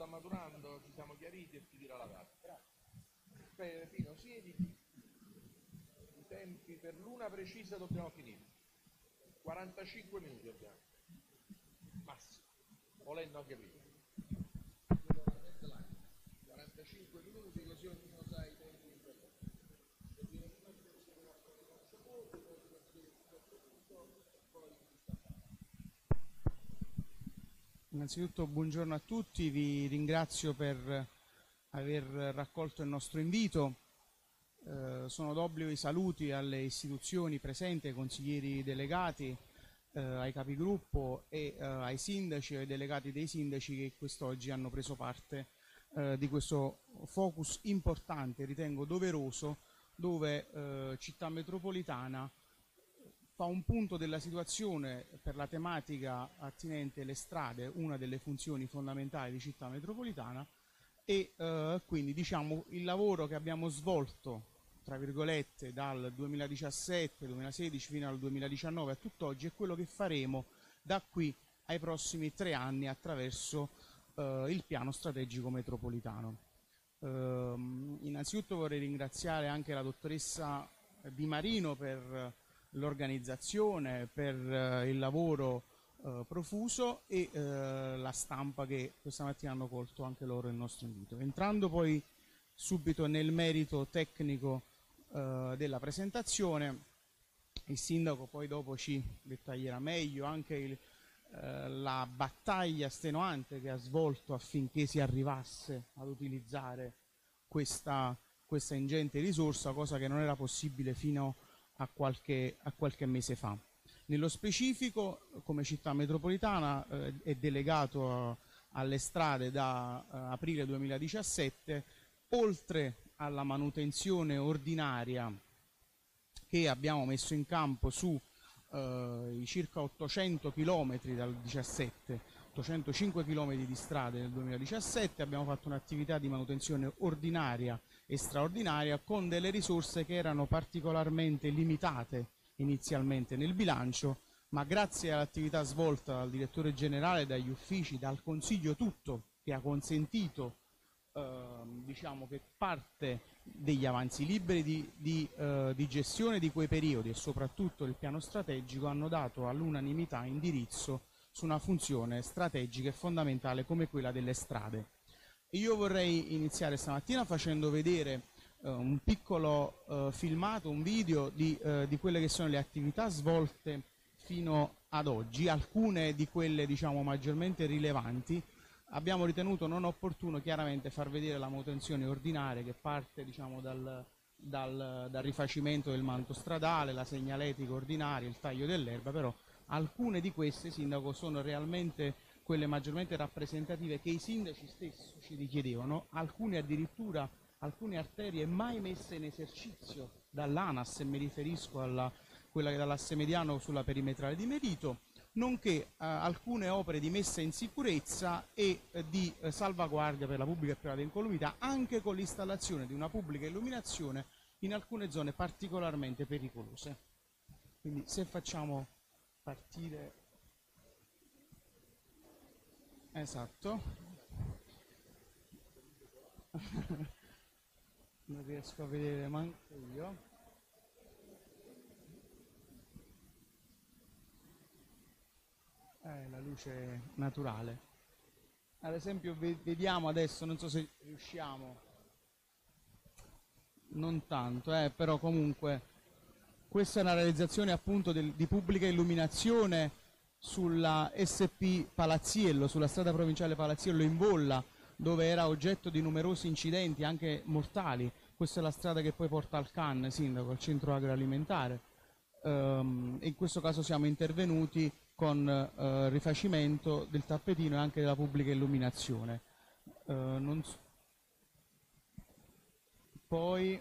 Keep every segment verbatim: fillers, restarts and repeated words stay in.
sta maturando, ci siamo chiariti e ti dirà la data. Grazie. Pino, siediti. I tempi per l'una precisa dobbiamo finire. quarantacinque minuti abbiamo. Massimo. Volendo anche prima. quarantacinque minuti così ognuno sa i tempi di intervento. Innanzitutto buongiorno a tutti, vi ringrazio per aver raccolto il nostro invito. Eh, sono d'obbligo i saluti alle istituzioni presenti, ai consiglieri delegati, eh, ai capigruppo e eh, ai sindaci e ai delegati dei sindaci che quest'oggi hanno preso parte eh, di questo focus importante, ritengo doveroso, dove eh, Città Metropolitana fa un punto della situazione per la tematica attinente alle strade, una delle funzioni fondamentali di Città Metropolitana, e eh, quindi diciamo il lavoro che abbiamo svolto tra virgolette dal duemiladiciassette duemilasedici fino al duemiladiciannove a tutt'oggi è quello che faremo da qui ai prossimi tre anni attraverso eh, il piano strategico metropolitano. Eh, innanzitutto vorrei ringraziare anche la dottoressa Di Marino per l'organizzazione, per eh, il lavoro eh, profuso e eh, la stampa che questa mattina hanno colto anche loro il nostro invito. Entrando poi subito nel merito tecnico eh, della presentazione, il sindaco poi dopo ci dettaglierà meglio anche il, eh, la battaglia estenuante che ha svolto affinché si arrivasse ad utilizzare questa, questa ingente risorsa, cosa che non era possibile fino a A qualche, a qualche mese fa. Nello specifico, come città metropolitana, eh, è delegato a, alle strade da eh, aprile duemiladiciassette, oltre alla manutenzione ordinaria che abbiamo messo in campo su eh, i circa ottocento chilometri dal diciassette, ottocentocinque chilometri di strade nel duemiladiciassette, abbiamo fatto un'attività di manutenzione ordinaria e straordinaria con delle risorse che erano particolarmente limitate inizialmente nel bilancio, ma grazie all'attività svolta dal direttore generale, dagli uffici, dal consiglio tutto, che ha consentito eh, diciamo che parte degli avanzi liberi di, di, eh, di gestione di quei periodi e soprattutto il piano strategico hanno dato all'unanimità indirizzo su una funzione strategica e fondamentale come quella delle strade. Io vorrei iniziare stamattina facendo vedere eh, un piccolo eh, filmato, un video di, eh, di quelle che sono le attività svolte fino ad oggi, alcune di quelle diciamo maggiormente rilevanti. Abbiamo ritenuto non opportuno chiaramente far vedere la manutenzione ordinaria che parte diciamo dal, dal, dal rifacimento del manto stradale, la segnaletica ordinaria, il taglio dell'erba, però alcune di queste, sindaco, sono realmente quelle maggiormente rappresentative che i sindaci stessi ci richiedevano, alcune addirittura, alcune arterie mai messe in esercizio dall'ANAS, e mi riferisco a quella che dall'asse mediano sulla perimetrale di Merito, nonché eh, alcune opere di messa in sicurezza e eh, di eh, salvaguardia per la pubblica e privata incolumità, anche con l'installazione di una pubblica illuminazione in alcune zone particolarmente pericolose. Quindi se facciamo partire... Esatto. Non riesco a vedere manco io. Eh, la luce naturale. Ad esempio vediamo adesso, non so se riusciamo, non tanto, eh, però comunque questa è una realizzazione appunto del, di pubblica illuminazione sulla S P Palazziello, sulla strada provinciale Palazziello in Volla, dove era oggetto di numerosi incidenti, anche mortali. Questa è la strada che poi porta al C A N, sindaco, al centro agroalimentare. Um, in questo caso siamo intervenuti con uh, rifacimento del tappetino e anche della pubblica illuminazione. Uh, non so. Poi,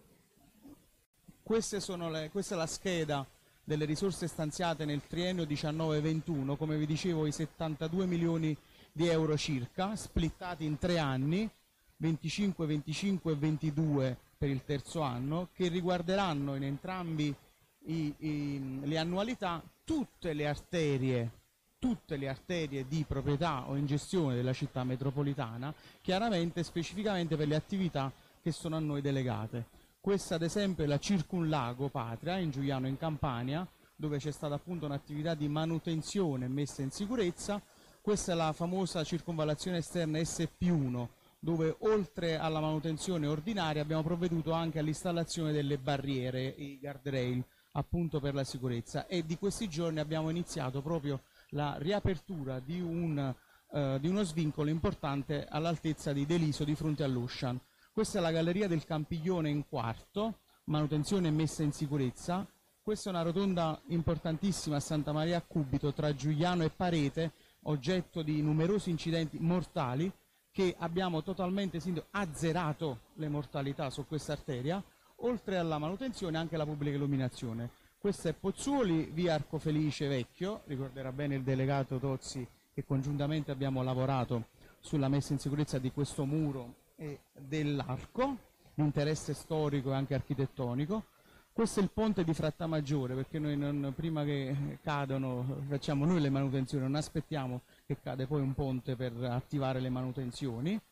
queste sono le, questa è la scheda delle risorse stanziate nel triennio diciannove ventuno, come vi dicevo i settantadue milioni di euro circa, splittati in tre anni, venticinque, venticinque e ventidue per il terzo anno, che riguarderanno in entrambi i, i, le annualità tutte le arterie tutte le arterie di proprietà o in gestione della città metropolitana, chiaramente specificamente per le attività che sono a noi delegate. Questa ad esempio è la Circunlago Patria in Giugliano in Campania, dove c'è stata appunto un'attività di manutenzione e messa in sicurezza. Questa è la famosa circonvallazione esterna S P uno, dove oltre alla manutenzione ordinaria abbiamo provveduto anche all'installazione delle barriere, i guardrail, appunto per la sicurezza, e di questi giorni abbiamo iniziato proprio la riapertura di, un, uh, di uno svincolo importante all'altezza di Deliso di fronte all'Ocean. Questa è la galleria del Campiglione in quarto, manutenzione e messa in sicurezza. Questa è una rotonda importantissima a Santa Maria a Cubito tra Giugliano e Parete, oggetto di numerosi incidenti mortali, che abbiamo totalmente azzerato le mortalità su questa arteria, oltre alla manutenzione anche la pubblica illuminazione. Questa è Pozzuoli, via Arcofelice Vecchio, ricorderà bene il delegato Tozzi che congiuntamente abbiamo lavorato sulla messa in sicurezza di questo muro e dell'arco, di interesse storico e anche architettonico. Questo è il ponte di Frattamaggiore, perché noi non, prima che cadano facciamo noi le manutenzioni, non aspettiamo che cade poi un ponte per attivare le manutenzioni.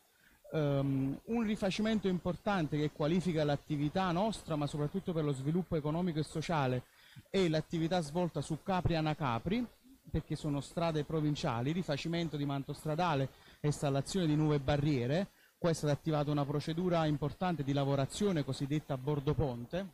Um, un rifacimento importante che qualifica l'attività nostra, ma soprattutto per lo sviluppo economico e sociale, è l'attività svolta su Capri Anacapri, perché sono strade provinciali, rifacimento di manto stradale e installazione di nuove barriere. Qua è stata attivata una procedura importante di lavorazione cosiddetta bordo ponte,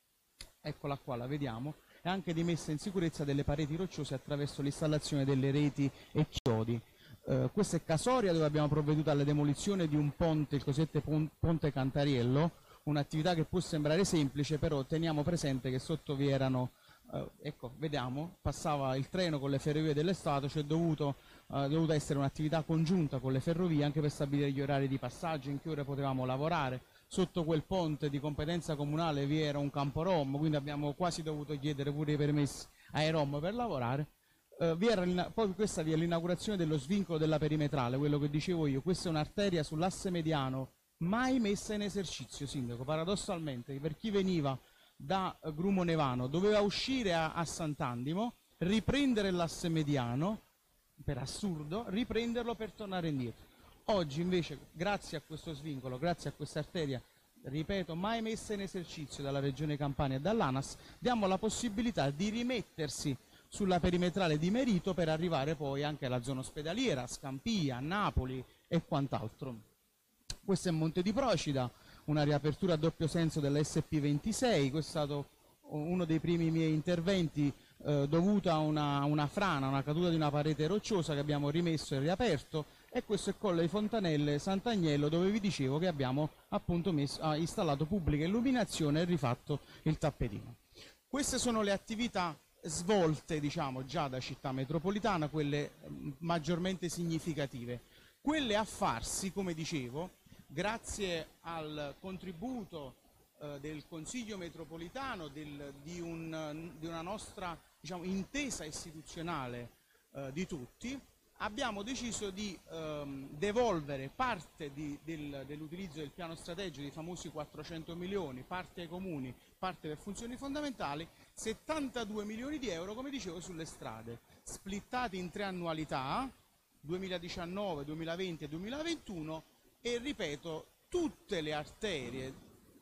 eccola qua, la vediamo, e anche di messa in sicurezza delle pareti rocciose attraverso l'installazione delle reti e chiodi. Uh, questa è Casoria, dove abbiamo provveduto alla demolizione di un ponte, il cosiddetto pon ponte Cantariello, un'attività che può sembrare semplice, però teniamo presente che sotto vi erano, uh, ecco, vediamo, passava il treno con le ferrovie dello Stato, c'è dovuto, uh, dovuta essere un'attività congiunta con le ferrovie anche per stabilire gli orari di passaggio, in che ore potevamo lavorare. Sotto quel ponte di competenza comunale vi era un campo rom, quindi abbiamo quasi dovuto chiedere pure i permessi ai rom per lavorare. Uh, vi era poi questa vi è l'inaugurazione dello svincolo della perimetrale, quello che dicevo io. Questa è un'arteria sull'asse mediano mai messa in esercizio, sindaco. Paradossalmente, per chi veniva da uh, Grumo Nevano doveva uscire a, a Sant'Andimo, riprendere l'asse mediano, per assurdo, riprenderlo per tornare indietro. Oggi invece, grazie a questo svincolo, grazie a questa arteria, ripeto, mai messa in esercizio dalla Regione Campania e dall'ANAS, diamo la possibilità di rimettersi sulla perimetrale di Merito per arrivare poi anche alla zona ospedaliera, a Scampia, a Napoli e quant'altro. Questo è Monte di Procida, una riapertura a doppio senso della S P ventisei, questo è stato uno dei primi miei interventi eh, dovuto a una, una frana, una caduta di una parete rocciosa che abbiamo rimesso e riaperto, e questo è Colle di Fontanelle Sant'Agnello, dove vi dicevo che abbiamo appunto messo, ah, installato pubblica illuminazione e rifatto il tappetino. Queste sono le attività svolte, diciamo, già da città metropolitana, quelle maggiormente significative. Quelle a farsi, come dicevo, grazie al contributo eh, del Consiglio metropolitano, del, di, un, di una nostra, diciamo, intesa istituzionale eh, di tutti, abbiamo deciso di ehm, devolvere parte di, del, dell'utilizzo del piano strategico, dei famosi quattrocento milioni, parte ai comuni, parte per funzioni fondamentali, settantadue milioni di euro, come dicevo, sulle strade, splittati in tre annualità, duemiladiciannove, duemilaventi e duemilaventuno, e ripeto, tutte le arterie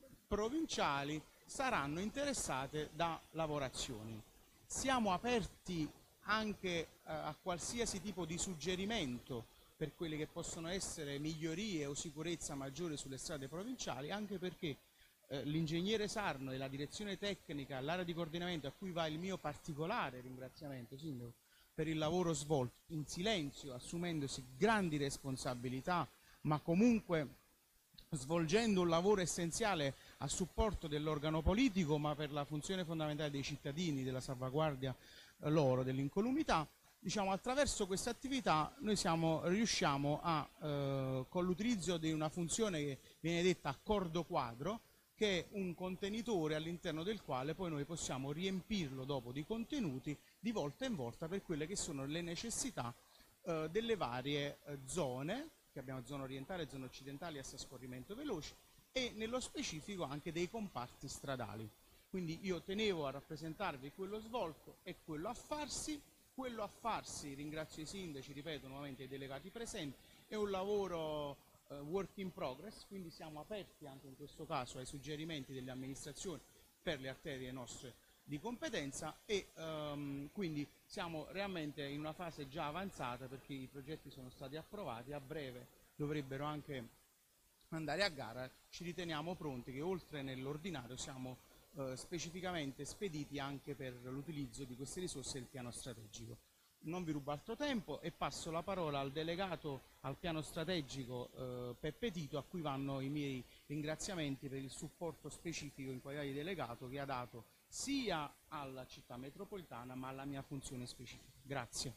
provinciali saranno interessate da lavorazioni. Siamo aperti anche eh, a qualsiasi tipo di suggerimento per quelle che possono essere migliorie o sicurezza maggiore sulle strade provinciali, anche perché eh, l'ingegnere Sarno e la direzione tecnica, l'area di coordinamento, a cui va il mio particolare ringraziamento, Sindaco, per il lavoro svolto in silenzio, assumendosi grandi responsabilità, ma comunque svolgendo un lavoro essenziale a supporto dell'organo politico, ma per la funzione fondamentale dei cittadini, della salvaguardia loro, dell'incolumità. Diciamo, attraverso questa attività noi siamo, riusciamo a, eh, con l'utilizzo di una funzione che viene detta accordo quadro, che è un contenitore all'interno del quale poi noi possiamo riempirlo dopo di contenuti di volta in volta per quelle che sono le necessità eh, delle varie eh, zone, che abbiamo zona orientale, zone occidentali a scorrimento veloce, e nello specifico anche dei comparti stradali. Quindi io tenevo a rappresentarvi quello svolto e quello a farsi. quello a farsi, ringrazio i sindaci, ripeto nuovamente i delegati presenti, è un lavoro eh, work in progress, quindi siamo aperti anche in questo caso ai suggerimenti delle amministrazioni per le arterie nostre di competenza e um, quindi siamo realmente in una fase già avanzata perché i progetti sono stati approvati, a breve dovrebbero anche andare a gara, ci riteniamo pronti che oltre nell'ordinario siamo uh, specificamente spediti anche per l'utilizzo di queste risorse del piano strategico. Non vi rubo altro tempo e passo la parola al delegato al piano strategico uh, Peppe Tito, a cui vanno i miei ringraziamenti per il supporto specifico in qualità di delegato che ha dato sia alla città metropolitana ma alla mia funzione specifica. Grazie.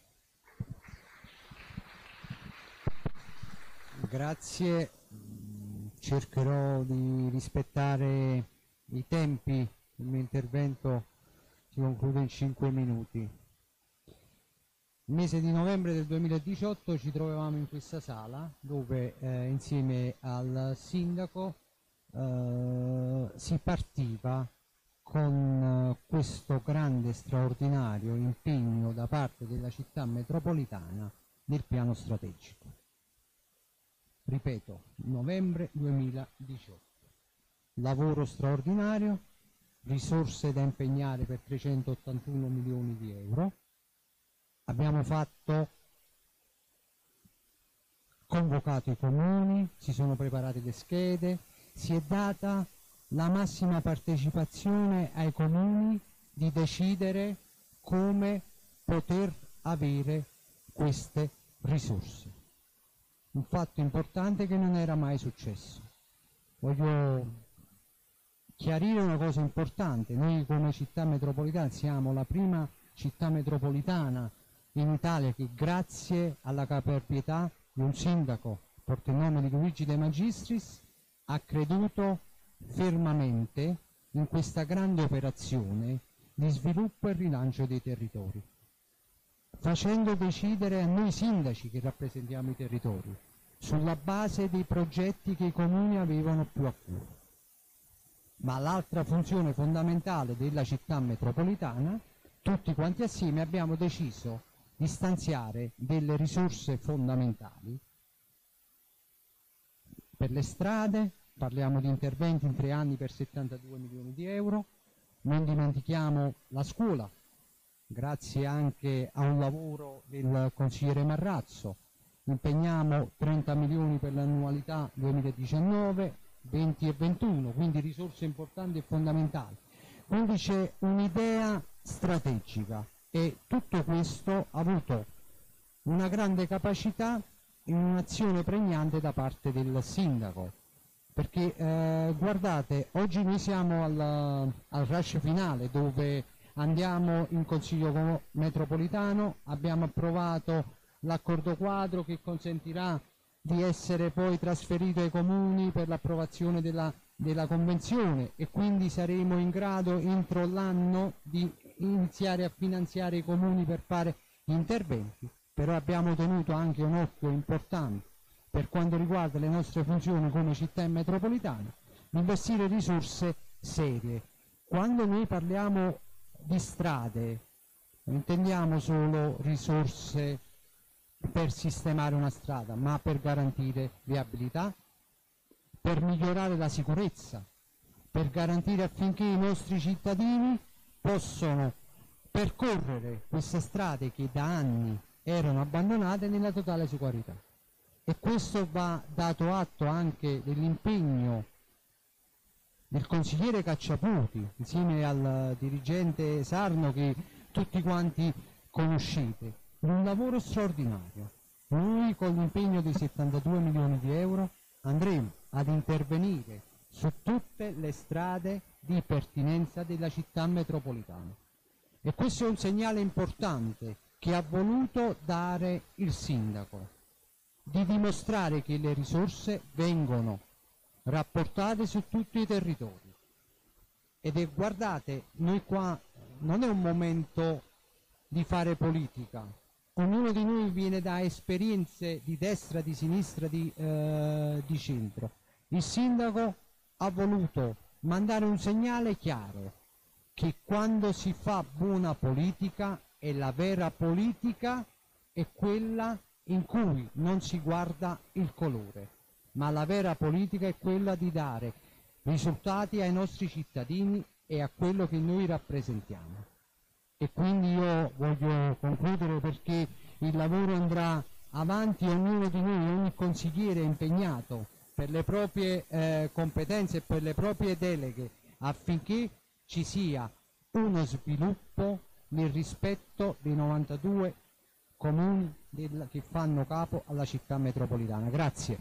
Grazie, cercherò di rispettare i tempi, il mio intervento si conclude in cinque minuti. Il mese di novembre del duemiladiciotto ci trovavamo in questa sala dove eh, insieme al sindaco eh, si partiva con questo grande straordinario impegno da parte della città metropolitana nel piano strategico. Ripeto, novembre duemiladiciotto. Lavoro straordinario, risorse da impegnare per trecentottantuno milioni di euro. Abbiamo fatto, convocato i comuni, si sono preparate le schede, si è data la massima partecipazione ai comuni di decidere come poter avere queste risorse. Un fatto importante che non era mai successo. Voglio chiarire una cosa importante: noi come città metropolitana siamo la prima città metropolitana in Italia che, grazie alla caparbietà di un sindaco, porta il nome di Luigi De Magistris, ha creduto fermamente in questa grande operazione di sviluppo e rilancio dei territori, facendo decidere a noi sindaci che rappresentiamo i territori sulla base dei progetti che i comuni avevano più a cuore. Ma l'altra funzione fondamentale della città metropolitana, tutti quanti assieme abbiamo deciso di stanziare delle risorse fondamentali per le strade. Parliamo di interventi in tre anni per settantadue milioni di euro. Non dimentichiamo la scuola, grazie anche a un lavoro del consigliere Marrazzo. Impegniamo trenta milioni per l'annualità duemiladiciannove, venti e ventuno, quindi risorse importanti e fondamentali. Quindi c'è un'idea strategica e tutto questo ha avuto una grande capacità in un'azione pregnante da parte del sindaco. Perché eh, guardate, oggi noi siamo al, al rush finale dove andiamo in Consiglio metropolitano, abbiamo approvato l'accordo quadro che consentirà di essere poi trasferito ai comuni per l'approvazione della, della convenzione e quindi saremo in grado entro l'anno di iniziare a finanziare i comuni per fare interventi. Però abbiamo tenuto anche un occhio importante per quanto riguarda le nostre funzioni come città metropolitana, investire risorse serie. Quando noi parliamo di strade, non intendiamo solo risorse per sistemare una strada, ma per garantire viabilità, per migliorare la sicurezza, per garantire affinché i nostri cittadini possano percorrere queste strade che da anni erano abbandonate nella totale sicurezza. E questo va dato atto anche dell'impegno del consigliere Cacciaputi insieme al dirigente Sarno che tutti quanti conoscete. Un lavoro straordinario. Noi con l'impegno di settantadue milioni di euro andremo ad intervenire su tutte le strade di pertinenza della città metropolitana. E questo è un segnale importante che ha voluto dare il sindaco, di dimostrare che le risorse vengono rapportate su tutti i territori. Ed è, guardate, noi qua non è un momento di fare politica, ognuno di noi viene da esperienze di destra, di sinistra, di, eh, di centro. Il sindaco ha voluto mandare un segnale chiaro che quando si fa buona politica e la vera politica è quella in cui non si guarda il colore, ma la vera politica è quella di dare risultati ai nostri cittadini e a quello che noi rappresentiamo. E quindi io voglio concludere, perché il lavoro andrà avanti, ognuno di noi, ogni consigliere è impegnato per le proprie eh, competenze e per le proprie deleghe, affinché ci sia uno sviluppo nel rispetto dei novantadue comuni del, che fanno capo alla città metropolitana. Grazie.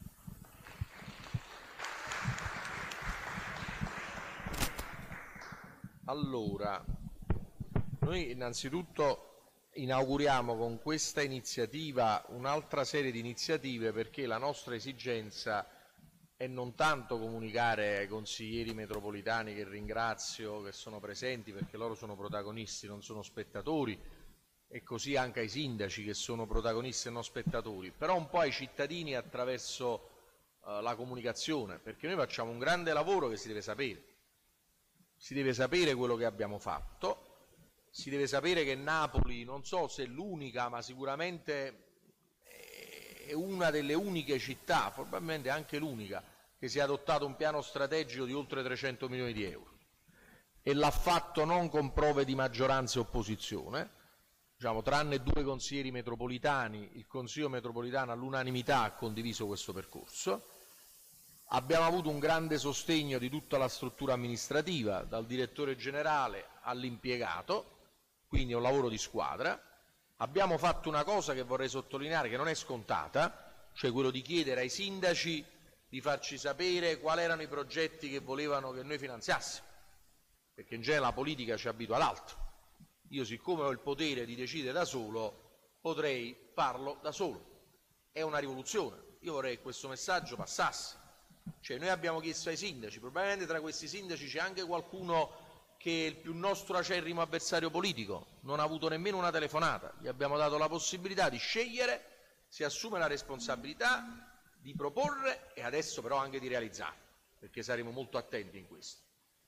Allora, noi innanzitutto inauguriamo con questa iniziativa un'altra serie di iniziative, perché la nostra esigenza è non tanto comunicare ai consiglieri metropolitani, che ringrazio, che sono presenti, perché loro sono protagonisti, non sono spettatori, e così anche ai sindaci, che sono protagonisti e non spettatori, però un po' ai cittadini attraverso uh, la comunicazione, perché noi facciamo un grande lavoro che si deve sapere. Si deve sapere quello che abbiamo fatto, si deve sapere che Napoli, non so se è l'unica, ma sicuramente è una delle uniche città, probabilmente anche l'unica, che si è adottato un piano strategico di oltre trecento milioni di euro, e l'ha fatto non con prove di maggioranza e opposizione, diciamo, tranne due consiglieri metropolitani, il Consiglio metropolitano all'unanimità ha condiviso questo percorso. Abbiamo avuto un grande sostegno di tutta la struttura amministrativa, dal direttore generale all'impiegato, quindi è un lavoro di squadra. Abbiamo fatto una cosa che vorrei sottolineare, che non è scontata, cioè quello di chiedere ai sindaci di farci sapere quali erano i progetti che volevano che noi finanziassimo, perché in genere la politica ci abitua all'altro. Io, siccome ho il potere di decidere da solo, potrei farlo da solo. È una rivoluzione. Io vorrei che questo messaggio passasse. Cioè, noi abbiamo chiesto ai sindaci, probabilmente tra questi sindaci c'è anche qualcuno che è il più nostro acerrimo avversario politico, non ha avuto nemmeno una telefonata, gli abbiamo dato la possibilità di scegliere, si assume la responsabilità di proporre e adesso però anche di realizzare, perché saremo molto attenti in questo.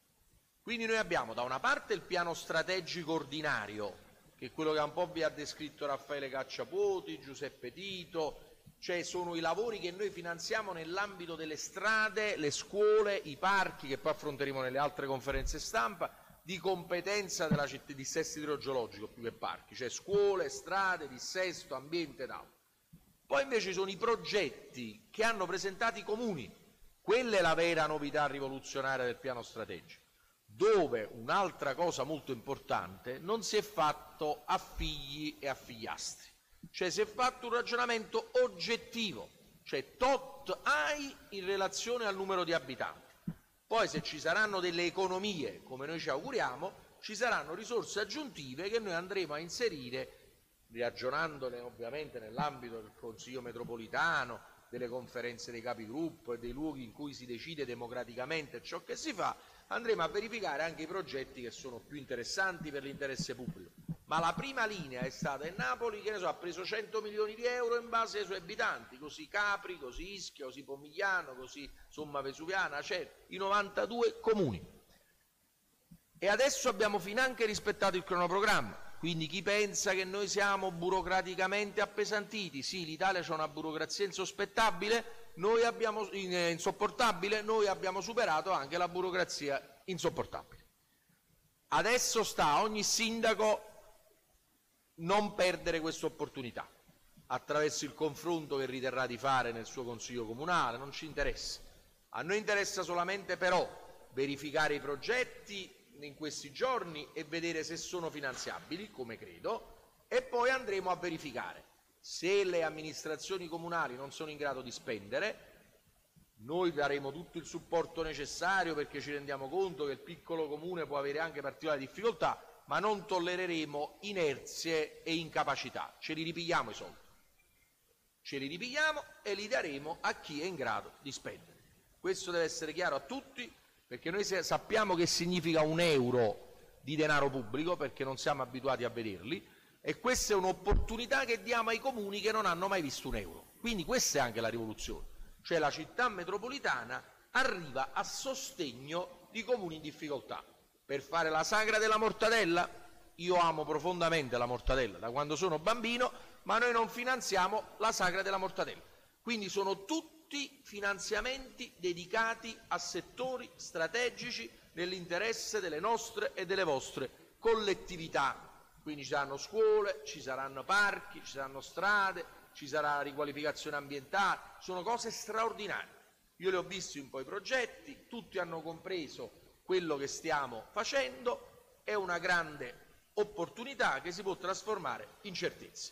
Quindi noi abbiamo da una parte il piano strategico ordinario, che è quello che un po' vi ha descritto Raffaele Cacciapuoti, Giuseppe Tito, cioè sono i lavori che noi finanziamo nell'ambito delle strade, le scuole, i parchi, che poi affronteremo nelle altre conferenze stampa, di competenza della città, dissesto idrogeologico più che parchi, cioè scuole, strade, dissesto, ambiente ed altro. Poi invece ci sono i progetti che hanno presentato i comuni, quella è la vera novità rivoluzionaria del piano strategico, dove un'altra cosa molto importante, non si è fatto a figli e a figliastri. Cioè si è fatto un ragionamento oggettivo, cioè tot hai in relazione al numero di abitanti. Poi se ci saranno delle economie, come noi ci auguriamo, ci saranno risorse aggiuntive che noi andremo a inserire, ragionandone ovviamente nell'ambito del Consiglio metropolitano, delle conferenze dei capigruppo e dei luoghi in cui si decide democraticamente ciò che si fa, andremo a verificare anche i progetti che sono più interessanti per l'interesse pubblico. Ma la prima linea è stata in Napoli, che ne so, ha preso cento milioni di euro in base ai suoi abitanti, così Capri, così Ischia, così Pomigliano, così Somma Vesuviana, cioè i novantadue comuni. E adesso abbiamo finanche rispettato il cronoprogramma, quindi chi pensa che noi siamo burocraticamente appesantiti, sì, l'Italia c'ha una burocrazia insospettabile, noi abbiamo, insopportabile, noi abbiamo superato anche la burocrazia insopportabile. Adesso sta a ogni sindaco non perdere questa opportunità attraverso il confronto che riterrà di fare nel suo consiglio comunale, non ci interessa. A noi interessa solamente però verificare i progetti in questi giorni e vedere se sono finanziabili, come credo, e poi andremo a verificare se le amministrazioni comunali non sono in grado di spendere. Noi daremo tutto il supporto necessario, perché ci rendiamo conto che il piccolo comune può avere anche particolari difficoltà, ma non tollereremo inerzie e incapacità, ce li ripigliamo i soldi, ce li ripigliamo e li daremo a chi è in grado di spendere. Questo deve essere chiaro a tutti, perché noi sappiamo che significa un euro di denaro pubblico, perché non siamo abituati a vederli, e questa è un'opportunità che diamo ai comuni che non hanno mai visto un euro. Quindi questa è anche la rivoluzione, cioè la città metropolitana arriva a sostegno di comuni in difficoltà. Per fare la sagra della mortadella Io amo profondamente la mortadella da quando sono bambino, ma noi non finanziamo la sagra della mortadella. Quindi sono tutti finanziamenti dedicati a settori strategici nell'interesse delle nostre e delle vostre collettività. Quindi ci saranno scuole, ci saranno parchi, ci saranno strade, ci sarà riqualificazione ambientale, sono cose straordinarie. Io li ho visti un po' i progetti, tutti hanno compreso quello che stiamo facendo, è una grande opportunità che si può trasformare in certezza.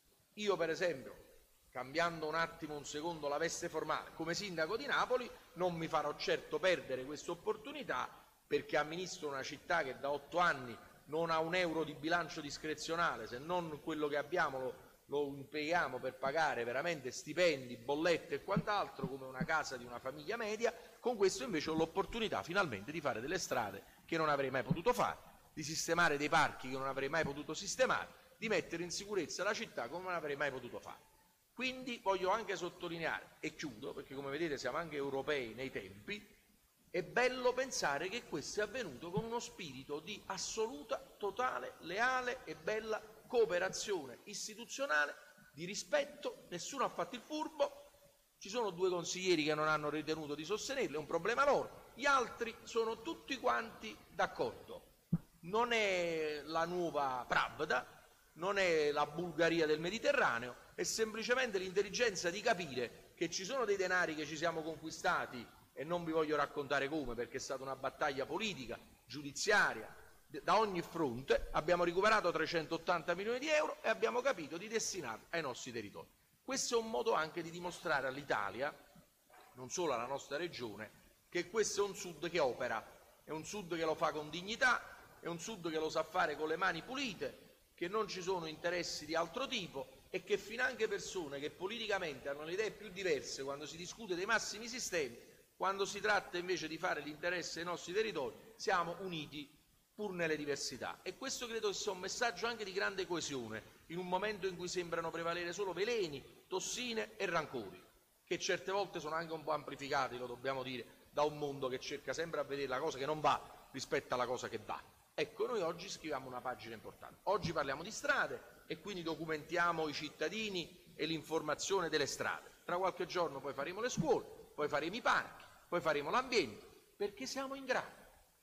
Io per esempio, cambiando un attimo un secondo la veste formale, come sindaco di Napoli non mi farò certo perdere questa opportunità, perché amministro una città che da otto anni non ha un euro di bilancio discrezionale, se non quello che abbiamo lo, lo impieghiamo per pagare veramente stipendi, bollette e quant'altro, come una casa di una famiglia media. Con questo invece ho l'opportunità finalmente di fare delle strade che non avrei mai potuto fare, di sistemare dei parchi che non avrei mai potuto sistemare, di mettere in sicurezza la città come non avrei mai potuto fare. Quindi voglio anche sottolineare, e chiudo, perché come vedete siamo anche europei nei tempi, è bello pensare che questo è avvenuto con uno spirito di assoluta, totale, leale e bella cooperazione istituzionale, di rispetto, nessuno ha fatto il furbo, ci sono due consiglieri che non hanno ritenuto di sostenerli, è un problema loro, gli altri sono tutti quanti d'accordo. Non è la nuova Pravda, non è la Bulgaria del Mediterraneo, è semplicemente l'intelligenza di capire che ci sono dei denari che ci siamo conquistati, e non vi voglio raccontare come, perché è stata una battaglia politica, giudiziaria, da ogni fronte. Abbiamo recuperato trecentottanta milioni di euro e abbiamo capito di destinarli ai nostri territori. Questo è un modo anche di dimostrare all'Italia, non solo alla nostra regione, che questo è un Sud che opera, è un Sud che lo fa con dignità, è un Sud che lo sa fare con le mani pulite, che non ci sono interessi di altro tipo e che finanche persone che politicamente hanno le idee più diverse quando si discute dei massimi sistemi, quando si tratta invece di fare l'interesse dei nostri territori, siamo uniti pur nelle diversità. E questo credo che sia un messaggio anche di grande coesione, in un momento in cui sembrano prevalere solo veleni, tossine e rancori, che certe volte sono anche un po' amplificati, lo dobbiamo dire, da un mondo che cerca sempre a vedere la cosa che non va rispetto alla cosa che va. Ecco, noi oggi scriviamo una pagina importante. Oggi parliamo di strade e quindi documentiamo i cittadini e l'informazione delle strade. Tra qualche giorno poi faremo le scuole, poi faremo i parchi, poi faremo l'ambiente, perché siamo in grado.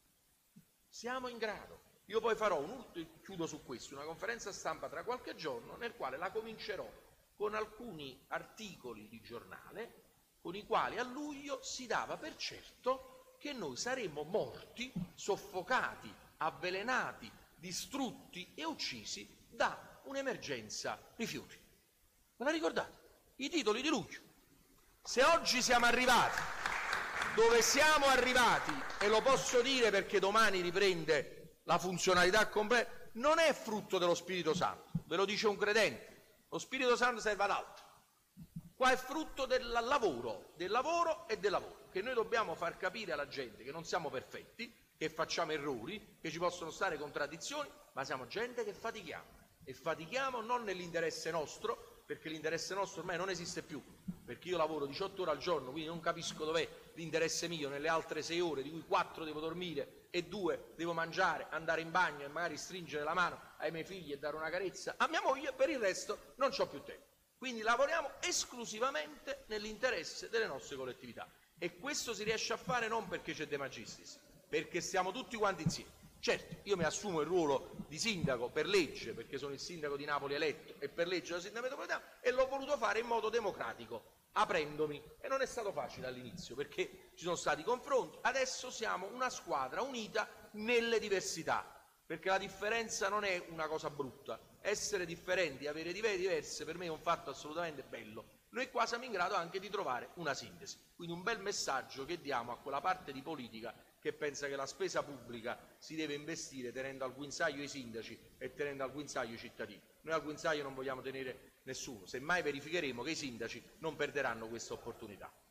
Siamo in grado. Io poi farò, un, chiudo su questo, una conferenza stampa tra qualche giorno nel quale la comincerò con alcuni articoli di giornale con i quali a luglio si dava per certo che noi saremmo morti, soffocati, avvelenati, distrutti e uccisi da un'emergenza rifiuti. Me la ricordate? I titoli di luglio. Se oggi siamo arrivati dove siamo arrivati, e lo posso dire perché domani riprende la funzionalità completa, non è frutto dello Spirito Santo, ve lo dice un credente, lo Spirito Santo serve ad altro. Qua è frutto del lavoro, del lavoro e del lavoro, che noi dobbiamo far capire alla gente che non siamo perfetti, che facciamo errori, che ci possono stare contraddizioni, ma siamo gente che fatichiamo, e fatichiamo non nell'interesse nostro, perché l'interesse nostro ormai non esiste più, perché io lavoro diciotto ore al giorno, quindi non capisco dov'è l'interesse mio nelle altre sei ore, di cui quattro devo dormire e due devo mangiare, andare in bagno e magari stringere la mano ai miei figli e dare una carezza a mia moglie, per il resto non c'ho più tempo. Quindi lavoriamo esclusivamente nell'interesse delle nostre collettività, e questo si riesce a fare non perché c'è De Magistris, perché stiamo tutti quanti insieme. Certo, io mi assumo il ruolo di sindaco per legge, perché sono il sindaco di Napoli eletto e per legge da sindaco metropolitano, e l'ho voluto fare in modo democratico, aprendomi, e non è stato facile all'inizio perché ci sono stati confronti. Adesso siamo una squadra unita nelle diversità, perché la differenza non è una cosa brutta, essere differenti, avere idee diverse per me è un fatto assolutamente bello. Noi qua siamo in grado anche di trovare una sintesi, quindi un bel messaggio che diamo a quella parte di politica che pensa che la spesa pubblica si deve investire tenendo al guinzaglio i sindaci e tenendo al guinzaglio i cittadini. Noi al guinzaglio non vogliamo tenere nessuno, semmai verificheremo che i sindaci non perderanno questa opportunità.